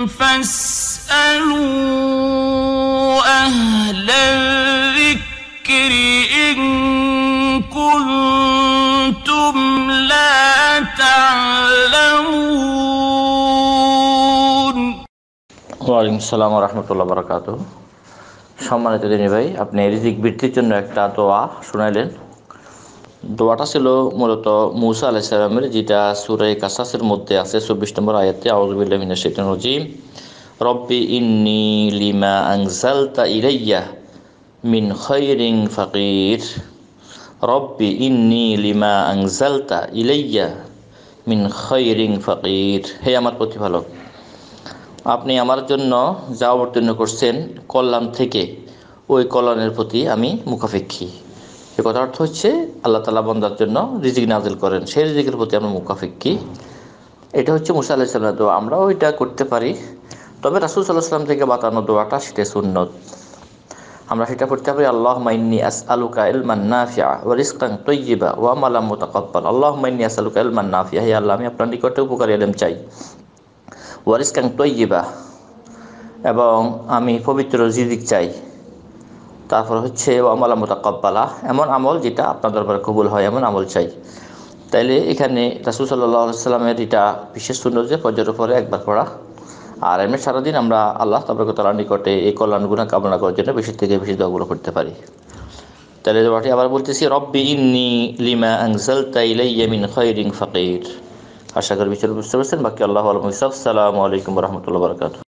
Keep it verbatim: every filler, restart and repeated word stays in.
فاسألوا أهل الذكر إن كنتم لا تعلمون। ওয়ালাইকুম আসসালাম ওয়া রাহমাতুল্লাহি ওয়া বারাকাতুহু। সম্মানিত দিনী ভাই, আপনি রিজিক বৃদ্ধির জন্য একটা দোয়া শুনাইলেন। দোয়াটা ছিল মূলত মূসা আলাইহিস সালামের, যেটা সূরা কাসাসের মধ্যে আছে চব্বিশ নম্বর আয়াতে, আউযু বিল্লাহি মিনাশ শাইতানির রাজীম, রব্বি ইন্নী লিমা আনজালতা ইলাইয়া মিন খায়রিন ফাকির। রব্বি ইন্নী লিমা আনজালতা ইলাইয়া মিন খায়রিন ফাকির। হে আমার প্রতিপালক, আপনি আমার জন্য যা অবতীর্ণ করছেন কল্যাণ থেকে, ওই কল্যাণের প্রতি আমি মুখাপেক্ষী। এ কথার অর্থ হচ্ছে আল্লাহ তাআলা বান্দার জন্য রিজিক নাজিল করেন, সেই রিজিকের প্রতি আমরা মুখাপেক্ষী। এটা হচ্ছে মূসা আলাইহিস সালামের দোয়া। আমরাও এটা করতে পারি, তবে রাসূল সাল্লাল্লাহু আলাইহি ওয়াসাল্লাম থেকে বাতানো দোয়াটা সেটা সুন্নত। আমরা সেটা পড়তে পারি, আল্লাহুম্মা ইন্নী আসআলুকা ইলমান নাফিআ ওয়া রিজকান তাইয়্যিবা ওয়া আমালান মুতাকাব্বাল। আল্লাহুম্মা ইন্নী আসআলুকা ইলমান নাফিআ, হে আল্লাহ, আমি আপনার নিকটে উপকারী ইলম চাই। ওয়া রিজকান তাইয়্যিবা, এবং আমি পবিত্র রিজিক চাই। তারপর হচ্ছে ওয়া আমালান মুতাকাব্বালা, এমন আমল যেটা আপনার দরবারে কবুল হয়, এমন আমল চাই। তাইলে এখানে রাসূল সাল্লাল্লাহু আলাইহি ওয়াসাল্লামের এটা বিশেষ সুন্নত যে ফজরের পরে একবার পড়া। আর এমনি সারাদিন আমরা আল্লাহ তাবারক ওয়া তাআলার নিকটে এই কল্যাণ গুনাহ কামনা করার জন্য বেশি থেকে বেশি দোয়াগুলো করতে পারি। তাহলে দোয়াটি আবার বলতেছি, রব্বি ইন্নী লিমা আনজালতা ইলাইয়া মিন খায়রিন ফাকির। আশা করি বিষয়টা বুঝতে পারছেন। বাকি আল্লাহু আ'লাম। আসসালামু আলাইকুম ওয়া রাহমাতুল্লাহি ওয়া বারাকাতুহু।